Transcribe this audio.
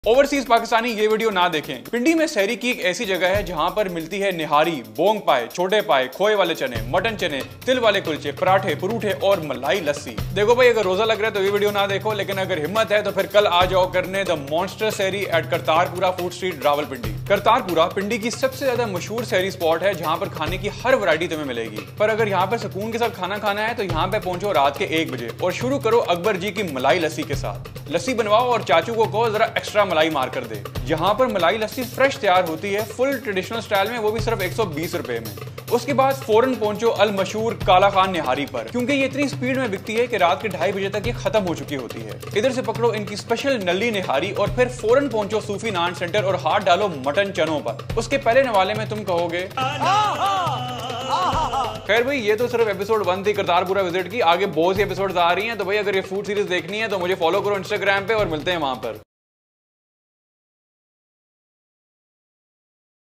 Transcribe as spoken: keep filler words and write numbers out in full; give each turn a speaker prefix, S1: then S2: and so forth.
S1: Overseas Pakistani ये video ना देखें। पिंडी में सहरी की एक ऐसी जगह है जहां पर मिलती है निहारी, बोंग पाए, छोटे पाए, खोए वाले चने, मटन चने, तिल वाले कुलचे, पराठे, परूठे और मलाई लस्सी। देखो भाई, अगर रोजा लग रहा है तो ये वीडियो ना देखो, लेकिन अगर हिम्मत है तो फिर कल आ जाओ करने द मॉन्स्टर सहरी at Kartarpura food street, Rawalpindi. Kartarpura Pindi की सबसे ज्यादा मशहूर सहरी स्पॉट है जहाँ पर खाने की हर वैरायटी तुम्हें मिलेगी। पर अगर यहाँ पर सुकून के साथ खाना खाना है तो यहाँ पे पहुंचो रात के एक बजे और शुरू करो अकबर जी की मलाई लस्सी के साथ। लस्सी बनवाओ और चाचू को कहो जरा एक्स्ट्रा मलाई मार कर दे। यहाँ पर मलाई लस्सी फ्रेश तैयार होती है, फुल ट्रेडिशनल स्टाइल में, वो भी सिर्फ एक सौ बीस रुपए में। उसके बाद फौरन पहुंचो अल मशहूर काला खान निहारी पर, क्योंकि ये इतनी स्पीड में बिकती है कि रात के ढाई बजे तक ये खत्म हो चुकी होती है। इधर से पकड़ो इनकी स्पेशल नली निहारी और फिर फौरन पहुंचो सूफी नान सेंटर और हाथ डालो मटन चनों पर। उसके पहले नवाले में तुम कहोगे खैर भाई, ये तो सिर्फ एपिसोड वन थी करतारपुरा विजिट की। आगे बहुत सी एपिसोड्स आ रही हैं, तो भाई अगर ये फूड सीरीज देखनी है तो मुझे फॉलो करो इंस्टाग्राम पे और मिलते हैं वहां पर।